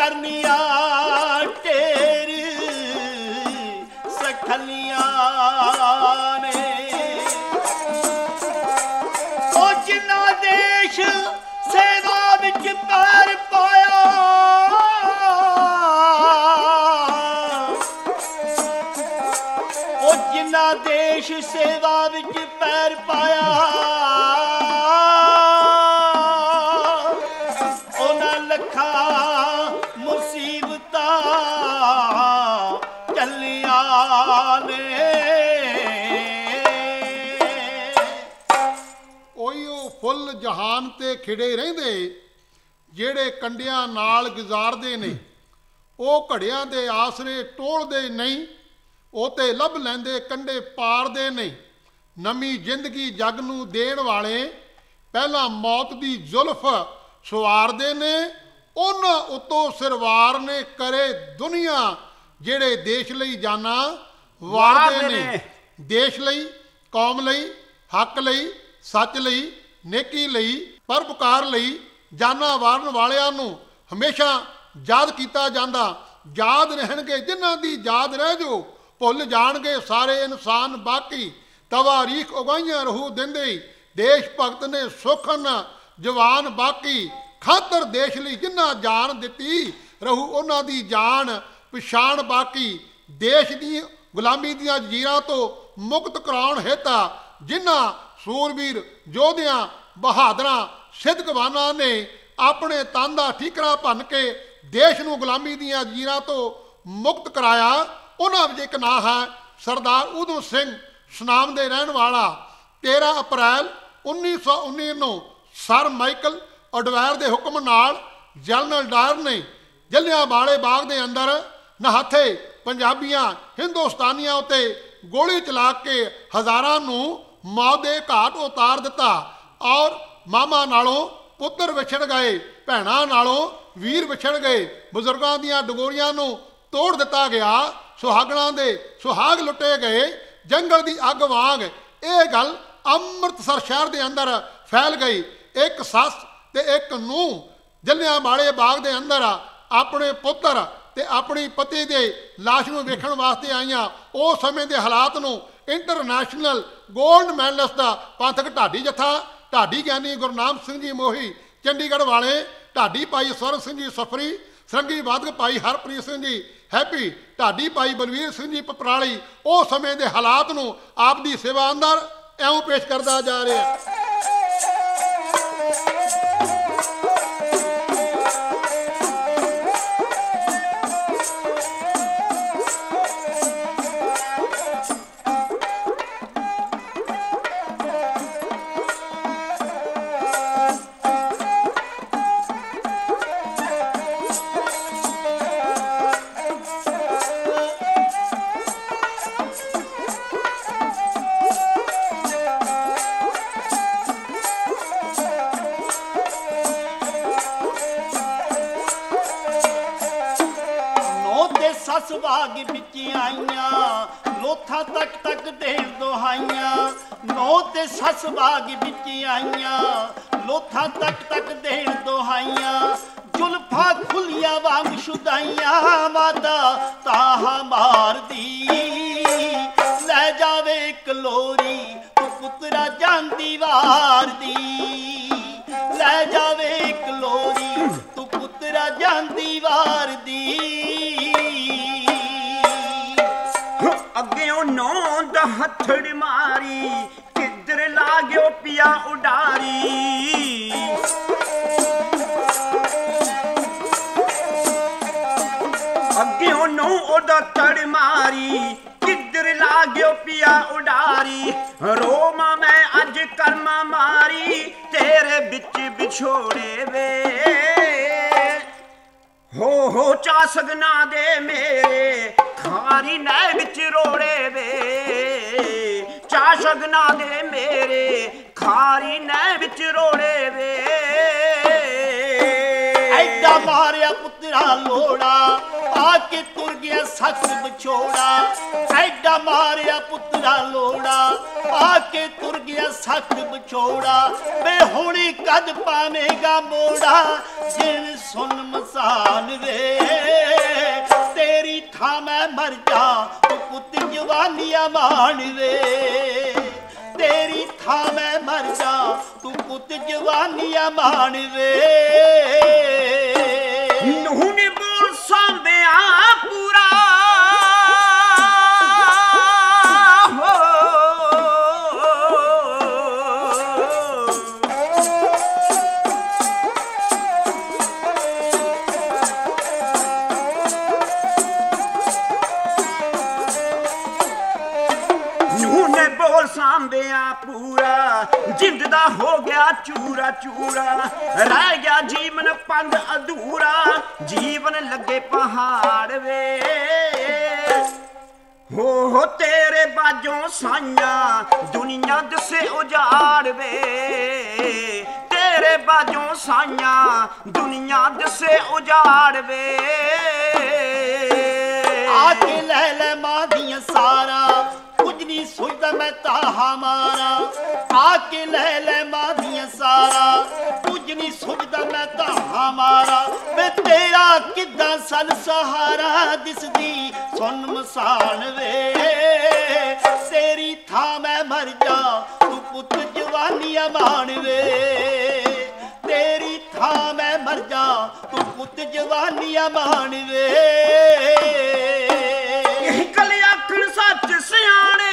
करनिया टेर सखलिया ने ओ जिन्ना देश सेवा विच पैर पाया ओ जिन्ना देश सेवा विच पैर पाया फुल जहान ते खिड़े रहिंदे जेड़े कंडियां नाल गुजारदे ने ओ घड़ियां दे आसरे टोलदे नहीं ओ ते लभ लैंदे कंडे पारदे नहीं नवी जिंदगी जग नूं देण वाले पहला मौत दी जुल्फ सवारदे ने उन्हां उत्तों सिरवार ने करे दुनिया जेड़े देश लई जाना वारदे ने देश लई कौम लई हक लई सच लई नेकी लई परोपकार लई जाना वारन वालियां नूं हमेशा याद कीता जांदा याद रहणगे जिन्हां दी याद रह जो भुल जाणगे सारे इंसान बाकी तवारीख उगाइयां रहू दिंदे देश भगत ने सुखन जवान बाकी खातर देश लई जिन्हां जान दित्ती रहू उन्हां दी जान पछाण बाकी देश दी गुलामी दीआं जंजीरां तो मुक्त कराउण हेता जिन्हां सूरवीर योधियां बहादरां सिद्धकवानां ने अपने तन दा ठीकरा भन के देश नूं गुलामी दीआं जंजीरां तो मुक्त कराया उन्हां विच इक नां है सरदार उधम सिंह सुनाम दे रहण वाला 13 अप्रैल 1919 नूं सर माइकल अडवायर दे हुक्म नाल जनरल डायर ने जलियांवाले बाग दे अंदर नहाथे पंजाबियां हिंदुस्तानियां उत्ते गोली चला के हज़ारां नूं मौत दे घाट उतार दिता और मामा नालों पुत्र विछड़ गए भैणां नालों वीर विछड़ गए बुजुर्गां दीआं डगोरियां नूं तोड़ दिता गया सुहागणां दे सुहाग लुटे गए जंगल दी अग वांग ये गल अमृतसर शहर दे अंदर फैल गई एक सस ते एक नूह जलियांवाले बाग दे अंदर अपने पुत्र ते अपनी पति दे लाश नूं वेखण वास्ते आईयां उस समय दे हालात नूं इंटरनेशनल गोल्ड मैडलिस्ट पंथक ढाडी जत्था ढाडी ज्ञानी गुरनाम सिंह जी मोही चंडीगढ़ वाले ढाडी भाई स्वर्ण सिंह जी सफरी सरंगी वादक भाई हरप्रीत सिंह जी हैप्पी ढाडी भाई बलवीर सिंह जी पपराली उस समय के हालात नूं आप दी सेवा अंदर इउं पेश करता जा रहा है। बाग बिच आईयां लोथा तक तक देण दुहाइयां नौ ते सस बाग बिच आईयां लोथा तक तक देण दुहाइयां जुल्फा खुलिया वांग शुदाइयां वादा ताहा मार दी लै जावे कलोरी पुत्रा जांदी वार दी लै जावे कलोरी तू पुत्रा जांदी वार दी नौ दा हथड़ मारी किधर लागो पिया उडारी अगे नौ ओदा थड़ मारी किधर लागो पिया उडारी रोमा मैं अज कर्मा मारी तेरे बिच बिछोड़े वे हो चा सगना दे मेरे खारी नै बिच रोड़े वे चा सगना दे मेरे खारी नै बिच रोड़े वे ऐडा मारिया पुत्रा लोड़ा आ आके तुर गया सख बछोड़ा ऐडा मारिया पुत्रा लोड़ा आके तुर गया सख बछोड़ा वे हुणी कद पावेगा मोड़ा जिन सुन मसान वे तेरी था मैं मर जा तू पुत जवानिया मान वे तेरी था मैं मर जा तू पुत जवानिया मान वे नूह ने बोल सांबिया पूरा हो नूह ने बोल सांबिया पूरा जिंद दा हो गया चूरा चूरा रह गया जीवन पंग अधूरा जीवन लगे पहाड़ वे हो तेरे बाजों साइया दुनिया दसे उजाड़ वे तेरे बाजों साइया दुनिया दसे उजाड़ वे आके ले मां दियां सारा कुछ नहीं सोचता मैं ताहा मारा आके ले मां दियां सारा कुछ नहीं सोचता मैं ताहा मारा वे तेरा किदा सन सहारा दिसदी सुन मसान वे तेरी था मैं मर जा तू पुत जवानिया मान वे तेरी था मैं मर जा तू पुत जवानिया मान वे कल आखण सच सियाणे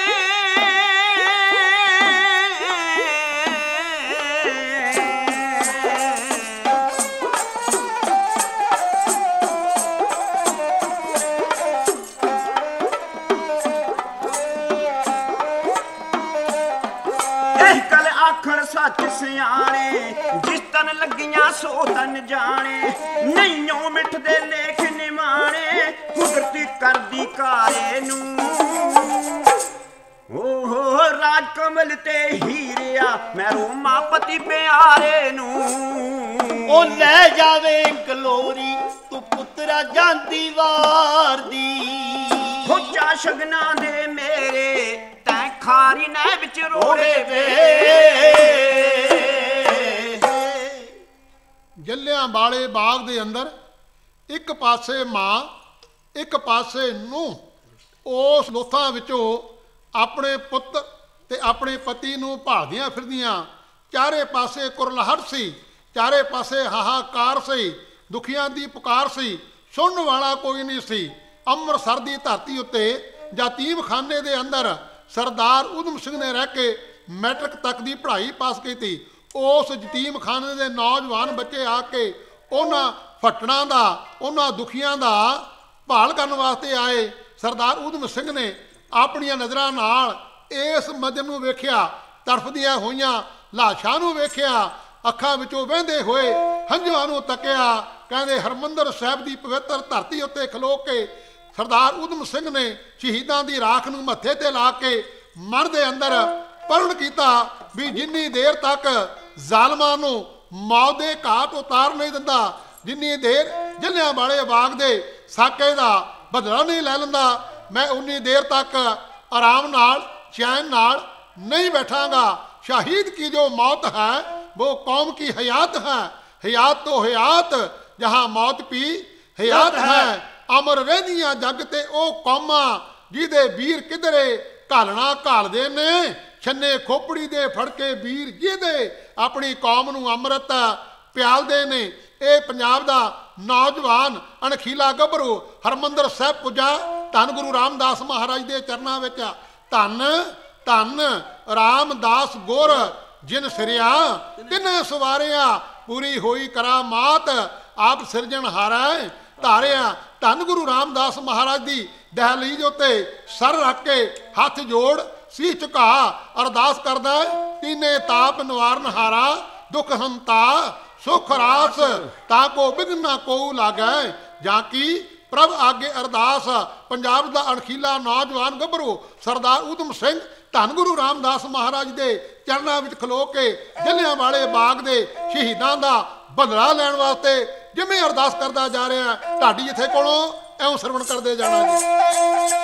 कल आखण सच सियाणे जिस तन लगियां सो तन जाने नैयों मिठदे लेख निमाणे कुदरती करदी कारे नू ओहो राज कमल ते हीरिया मैं रोमा पति प्यारे नू ओ ले जावे गलोरी तू पुत्रा जानती वार दी हो चा शगना दे मेरे तै खारी नै विच रोड़े वे ਜਲਿਆਂਵਾਲੇ ਬਾਗ ਦੇ ਅੰਦਰ ਇੱਕ ਪਾਸੇ ਮਾਂ ਇੱਕ ਪਾਸੇ ਨੂੰਹ ਉਸ ਲੋਥਾਂ ਵਿੱਚੋਂ ਆਪਣੇ ਪੁੱਤ ਤੇ ਆਪਣੇ ਪਤੀ ਨੂੰ ਭਾਲਦੀਆਂ ਫਿਰਦੀਆਂ ਚਾਰੇ ਪਾਸੇ ਕੁਰਲਹਟ ਸੀ ਚਾਰੇ ਪਾਸੇ ਹਾਹਾਕਾਰ ਸੀ ਦੁਖੀਆਂ ਦੀ ਪੁਕਾਰ ਸੀ ਸੁਣਨ ਵਾਲਾ ਕੋਈ ਨਹੀਂ ਸੀ ਅੰਮ੍ਰਿਤਸਰ ਦੀ ਧਰਤੀ ਉੱਤੇ ਯਤੀਮਖਾਨੇ ਦੇ ਅੰਦਰ ਸਰਦਾਰ ਊਧਮ ਸਿੰਘ ਨੇ ਰਹਿ ਕੇ ਮੈਟ੍ਰਿਕ ਤੱਕ ਦੀ ਪੜ੍ਹਾਈ ਪਾਸ ਕੀਤੀ ਉਸ ਯਤੀਮਖਾਨੇ ਦੇ ਨੌਜਵਾਨ ਬੱਚੇ ਆ ਕੇ ਉਹਨਾਂ ਫੱਟੜਾਂ ਦਾ ਉਹਨਾਂ ਦੁਖੀਆਂ ਦਾ ਭਾਲ ਕਰਨ ਵਾਸਤੇ ਆਏ ਸਰਦਾਰ ਊਧਮ ਸਿੰਘ ਨੇ ਆਪਣੀਆਂ ਨਜ਼ਰਾਂ ਨਾਲ ਇਸ ਮੰਜ਼ਰ ਨੂੰ ਵੇਖਿਆ ਤੜਫਦੀਆਂ ਹੋਈਆਂ ਲਾਸ਼ਾਂ ਨੂੰ ਵੇਖਿਆ ਅੱਖਾਂ ਵਿੱਚੋਂ ਵਹਿੰਦੇ ਹੋਏ ਹੰਝੂਆਂ ਨੂੰ ਤੱਕਿਆ ਕਹਿੰਦੇ ਹਰਮੰਦਰ ਸਾਹਿਬ ਦੀ ਪਵਿੱਤਰ ਧਰਤੀ ਉੱਤੇ ਖਲੋ ਕੇ ਸਰਦਾਰ ਊਧਮ ਸਿੰਘ ਨੇ ਸ਼ਹੀਦਾਂ ਦੀ ਰਾਖ ਨੂੰ ਮੱਥੇ ਤੇ ਲਾ ਕੇ ਮਨ ਦੇ ਅੰਦਰ ਪਰਣ ਕੀਤਾ ਵੀ ਜਿੰਨੀ ਦੇਰ ਤੱਕ ਜ਼ਾਲਮਾਂ ਨੂੰ ਮੌਤ ਦੇ ਘਾਟ ਉਤਾਰ ਨਹੀਂ ਦਿੰਦਾ ਜਿੰਨੀ ਦੇਰ ਜਲਿਆਂਵਾਲੇ ਬਾਗ ਦੇ ਸਾਕੇ ਦਾ ਬਦਲਾ ਨਹੀਂ ਲੈ ਲੈਂਦਾ ਮੈਂ ਉਨੀ ਦੇਰ ਤੱਕ ਆਰਾਮ ਨਾਲ ਚੈਨ ਨਾਲ नहीं बैठांगा शहीद की जो मौत है वो कौम की हयात है हयात तो हयात जहां मौत पी हयात है अमर रहदियां जग ते ओ कौमां जिहदे वीर किधरे घालना घालदे ने छन्ने खोपड़ी दे फड़ के वीर जिहदे अपनी कौम नूं अमृत प्यालदे ने ਇਹ ਪੰਜਾਬ ਦਾ ਨੌਜਵਾਨ ਅਣਖੀਲਾ ਗੱਭਰੂ ਹਰਮੰਦਰ ਸਾਹਿਬ ਪੁੱਜਾ ਧੰਨ ਗੁਰੂ ਰਾਮਦਾਸ ਮਹਾਰਾਜ ਦੇ ਚਰਨਾਂ ਵਿੱਚ ਧੰਨ ਧੰਨ ਰਾਮਦਾਸ ਗੁਰ ਜਿਨ ਸਿਰਿਆ ਤਿੰਨੇ ਸਵਾਰਿਆ ਪੂਰੀ ਹੋਈ ਕਰਾਮਾਤ ਆਪ ਸਿਰਜਣਹਾਰਾ ਧਾਰਿਆ ਧੰਨ ਗੁਰੂ ਰਾਮਦਾਸ ਮਹਾਰਾਜ ਦੀ ਦਹਲੀਜ਼ ਉੱਤੇ ਸਰ ਰੱਖ ਕੇ ਹੱਥ ਜੋੜ ਸੀ ਝੁਕਾ ਅਰਦਾਸ ਕਰਦਾ ਤੀਨੇ ਤਾਪ ਨਿਵਾਰਨਹਾਰਾ ਦੁਖ ਹੰਤਾ सुख रास ताको बिघन ना को लागे जाकी प्रभ आगे अरदास पंजाब का अणखीला नौजवान गभरू सरदार ऊधम सिंह धन गुरु रामदास महाराज के चरणों में खलो के जलियांवाले बाग के शहीदों का बदला लैण वास्ते जिमें अरदास करता जा रहा है ढाडी इत्थे कोलों ਐਉਂ ਸਰਵਣ ਕਰਦੇ ਜਾਣਾ ਜੀ।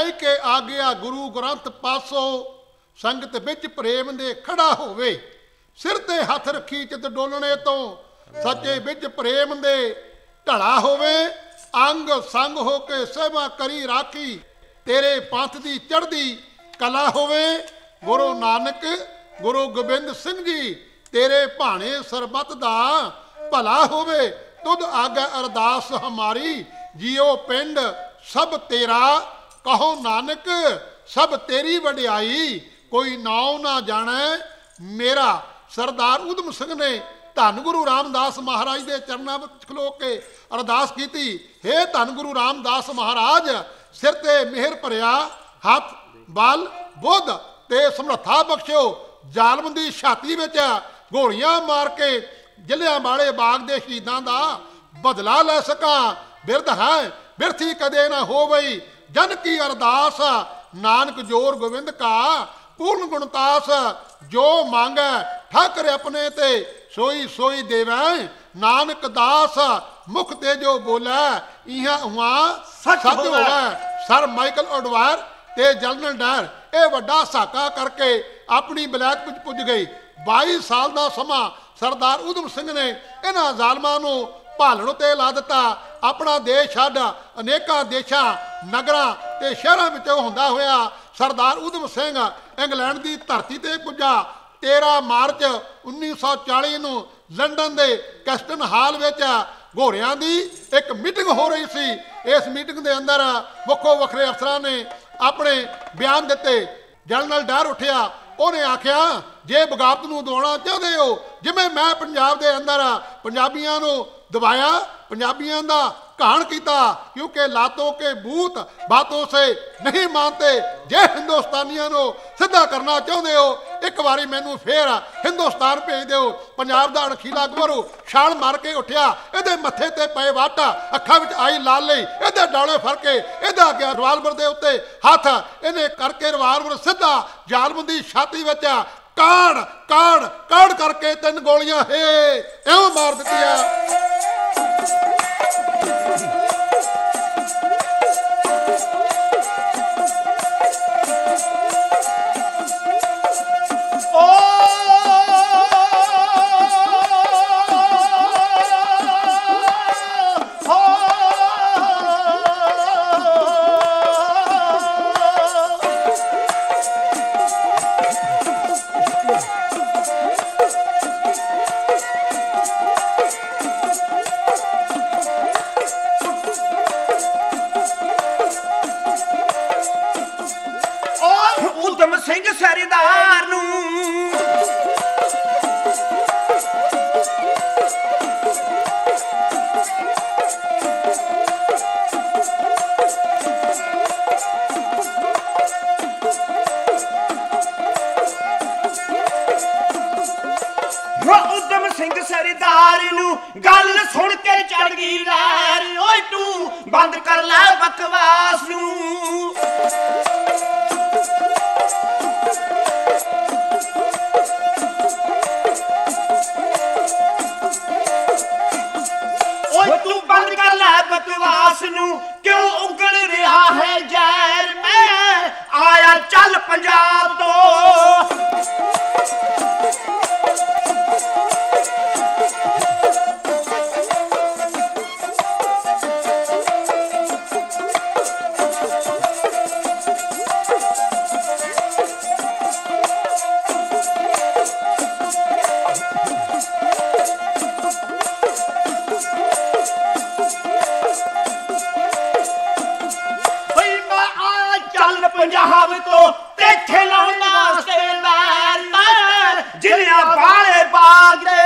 ਗੁਰੂ ਗ੍ਰੰਥ ਪਾਸੋਂ ਸੰਗਤ ਵਿੱਚ ਪ੍ਰੇਮ ਦੇ ਖੜਾ ਹੋਵੇ सिर ते हथ रखी चित डोलने तो सच्चे बिच प्रेम दे ढला होवे अंग संग होके सेवा करी राखी तेरे पंथ दी चढ़दी कला होवे गुरु नानक गुरु गोबिंद सिंह जी तेरे भाणे सरबत दा भला होवे तुद आगे अरदास हमारी जियो पिंड सब तेरा कहो नानक सब तेरी वडियाई कोई नाव ना जाने मेरा सरदार उधम सिंह ने धन गुरु रामदास महाराज के चरणों में खलो के अरदास की हे धन गुरु रामदास महाराज सिर ते मेहर भरिया हथ बल बुध ते समर्था बख्शो जालम की छाती में गोलियां मार के जलियांवाले बाग के शहीदों का बदला लै सका बिरध है बिरथी कदे ना हो गई जन की अरदास नानक जोर गोविंद का पूर्ण गुणतास जो मांगे ठाकर अपने ते सोई सोई देवै नानक दास मुख ते जो बोले इहा उहा सच होवे सर माइकल ओडवायर ते जनरल डायर ये वड्डा साका करके अपनी बलैक विच पुज गई 22 साल का समा सरदार उधम सिंह ने इन्हां ਜ਼ਾਲਮਾਂ ਨੂੰ भालण ते ला दिता अपना देश छड्ड अनेकां देशां नगरां ते शहरां विचों हुंदा होया सरदार उधम सिंह इंग्लैंड की धरती ते पुजा 13 मार्च 1940 ਨੂੰ लंडन के कैस्टन हाल विच घोड़ियां की एक मीटिंग हो रही सी इस मीटिंग के अंदर वक्खो वखरे अफसरां ने अपने बयान दिते जनरल डायर उठिया उन्हें आख्या जे बगावत नूं दबाउणा चाहते हो जिवें मैं पंजाब के अंदर पंजाबियों नूं दबाया पंजाबियों का घाण किया क्योंकि लातों के बूत बातों से नहीं मानते जे हिंदुस्तानियों को सीधा करना चाहते हो एक बारी मैनू फिर हिंदुस्तान भेज दो पंजाब का अणखीला गवरू छाल मार के उठिया ये मत्थे ते पे वट अखा विच आई लाल लई ये डाले फड़ के इहदा गया रिवाल्वर के उत्ते हथ इन्हें करके रिवाल्वर सीधा जालम की छाती विच काड़ काड़ काड़ करके 3 गोलियां हे एवं मार दित्तियां उधम सिंह सरदार नूं उधम सिंह सरदार नूं गल सुन के चढ़ गई लहर ओए तू बंद कर लै बकवास नूं तू बंद कर लै बकवास नूं क्यों उगल रहा है जहर मैं आया चल पंजाब तो पंजाब तो ते खिलौना वास्ते बैर जिलियां वाले बाग दे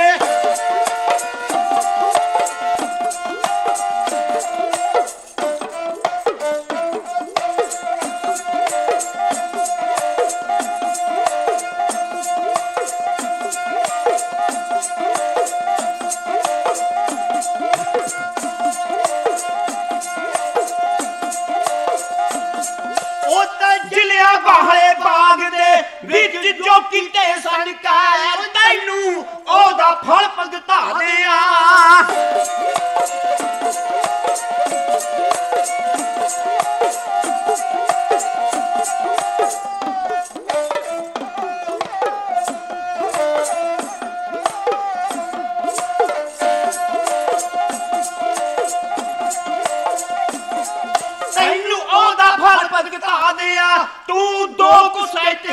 बाग दे विच जो किते सन कैर तैनू ओदा फल भगता दिया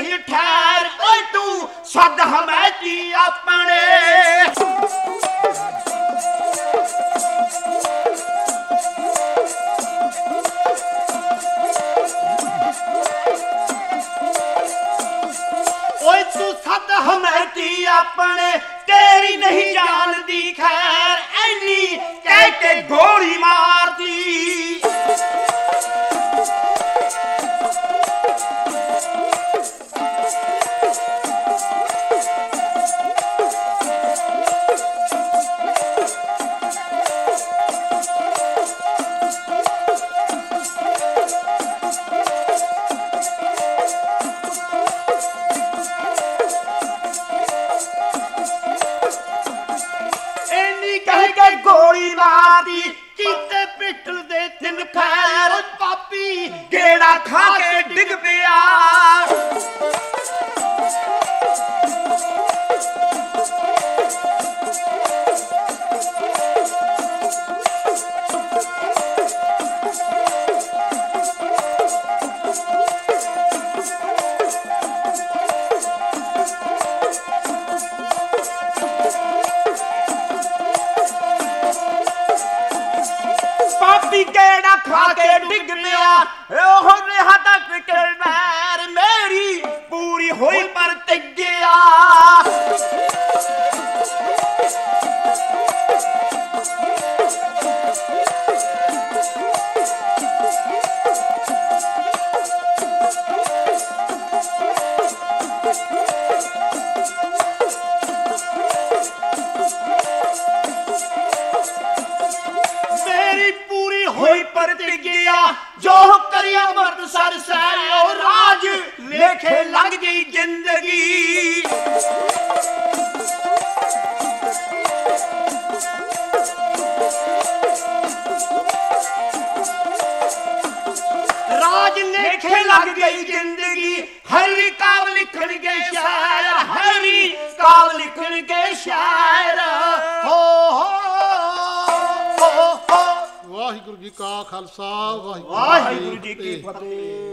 नहीं ठहर ओए तू सद हमेती अपने ओए तू सद हमेती अपने तेरी नहीं जानती खैर ऐनी कह के गोली मार दी गोली मारती कीते पिटल दे तिन खैर पापी गेड़ा खा के डिग पिया गेड़ा खा के डिग पिया हो रहा तक किलमैर मेरी पूरी हुई पर टिक गया होई पर गया जो करिया मर्द सर सैरो राज लेखे लग गई जिंदगी राज लेखे लग गई जिंदगी हरी काव लिखण के शायर हरी काव लिखण के शायर हो ਵਾਹਿਗੁਰੂ ਜੀ ਕਾ ਖਾਲਸਾ ਵਾਹਿਗੁਰੂ ਜੀ ਕੀ ਫਤਿਹ।